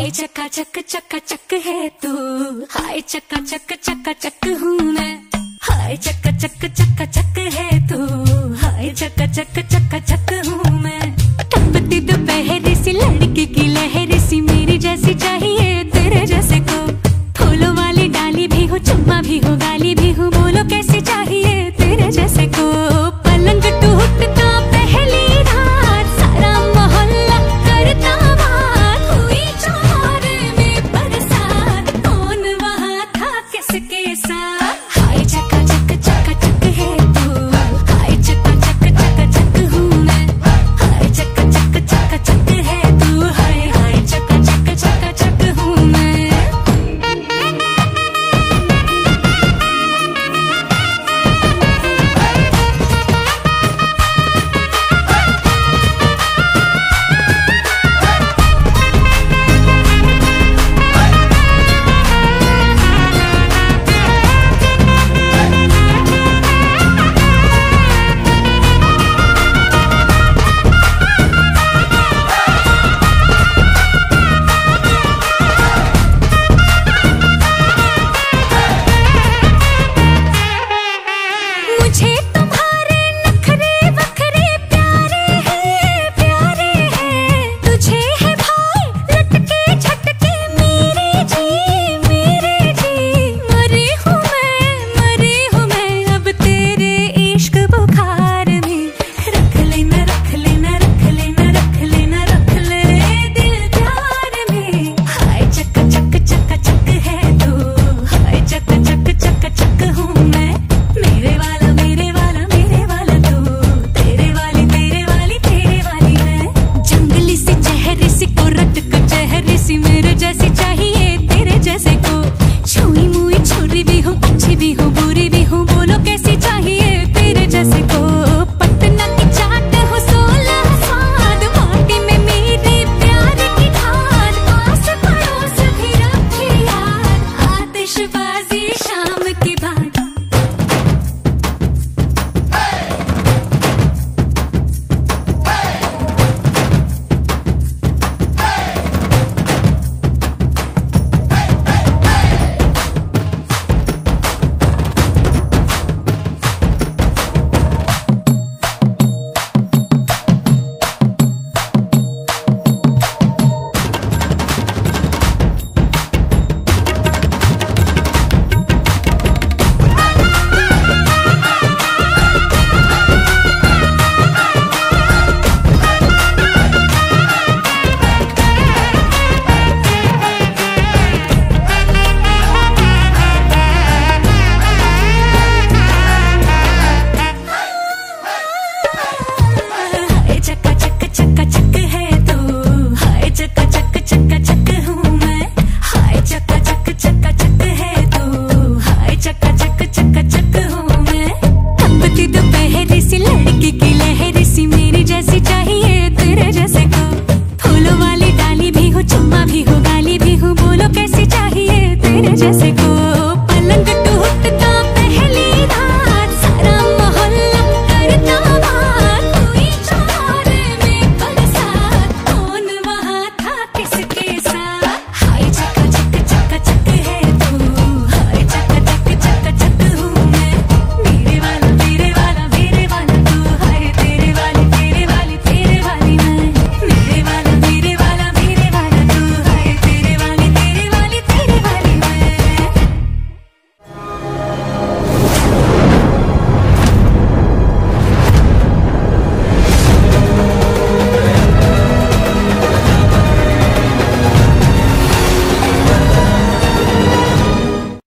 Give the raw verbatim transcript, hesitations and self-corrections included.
हाय चक्का चक चक्का चक है तू, हाय चक्का चक चक्का चक हूँ मैं। हाय चक्का चक चक्का चक है तू, हाय चक्का चक चक्का चक हूँ मैं। टपकती दोपहर सी लड़की की लहर सी, मेरी जैसी चाहिए तेरे जैसे को। फूलों वाली डाली भी हो, चुम्मा भी हो, गाली भी हो, बोलो कैसी चाहिए तेरे जैसे को। पलंग टूटता पहली रात, सारा मोहल्ला करता बात, हुई चौर में बरसात, कौन वहाँ था किसके साथ। हाय चक्का चक चक्का चक है तू, हाय चक्का चक चक्का चक हूँ मैं। हाय चक्का चक चक्का चक है तू, हाय हाय चक्का चक चक्का चक हूँ मैं। मुझे तुम्हारे नखरे वखरे प्यारे हैं, प्यारे हैं। तुझे है भाई लटके झटके मेरे जी, मेरे जी। मरी हूँ मैं, मरी हूँ मैं अब तेरे इश्क बुखार में। रख लेना रख लेना रख लेना रख लेना रख ले दिल प्यार में। हाय चक्का चक चक्का चक है तू, हाय चक्का चक चक्का चक हूँ मैं। मेरे वाला मेरे वाला मेरे वाला तू, तेरे वाली तेरे वाली तेरे वाली मैं। जंगली सी चेहरे सी कुर्रत का चेहरे सी, मेरे जैसी चाहिए तेरे जैसे को। छुई मुई छुरी भी हूँ, अच्छी भी हूँ, बुरी भी हूँ, बोलो कैसी चाहिए तेरे जैसे को। पटना की चाट हो सोलह स्वाद, माटी में मेरे प्यार की खाद, पास पड़ोस भी रखे याद, आतिशबाजी शाम की बात। चक्का चक चक्का चक